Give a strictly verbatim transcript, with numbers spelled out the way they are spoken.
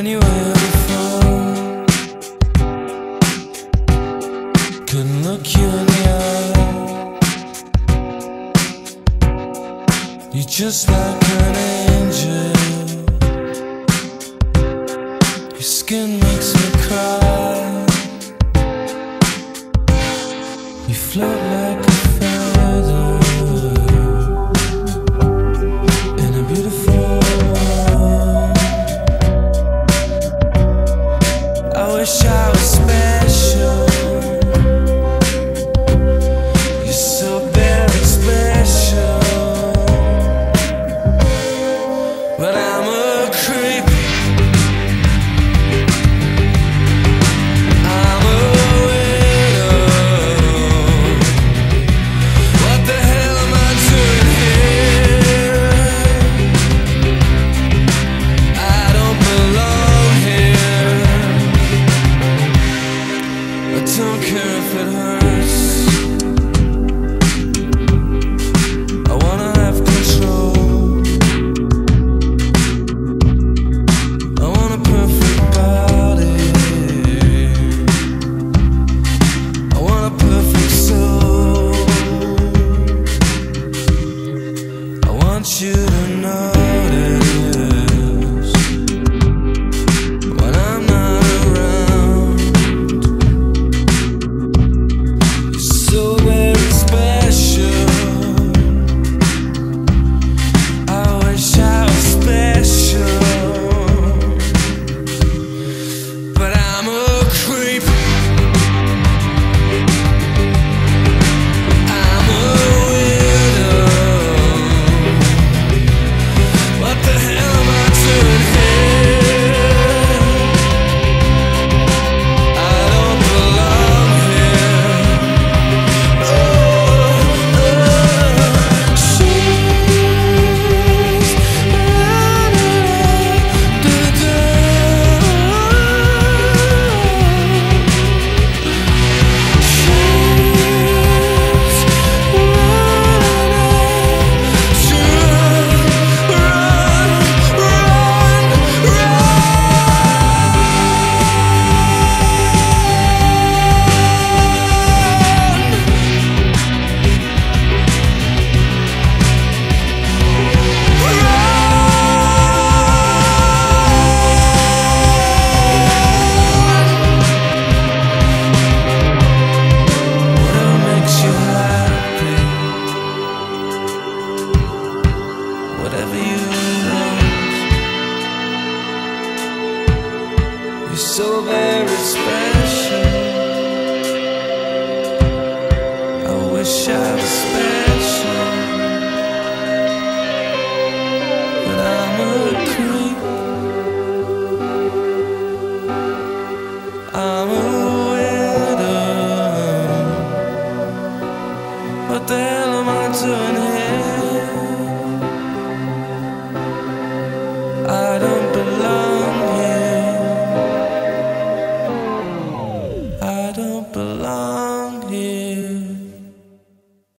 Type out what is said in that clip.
anywhere before. Couldn't look you in the eye. You're just like an angel. Your skin makes me cry. You float like a feather in a beautiful world. I wish I was special. You're so very special. But I'm a creep. I'm a widow. What the hell am I doing here? I don't belong here. I don't care if it hurts. I wanna have control. I want a perfect body. I want a perfect soul. I want you to notice when I'm not around. You're so very special. I wish I was special. But I'm a creep. I'm a widow. What the hell am I doing here? I don't belong here. Oh, oh. She's whatever makes you happy, whatever you want. You're so very special. I wish I was special.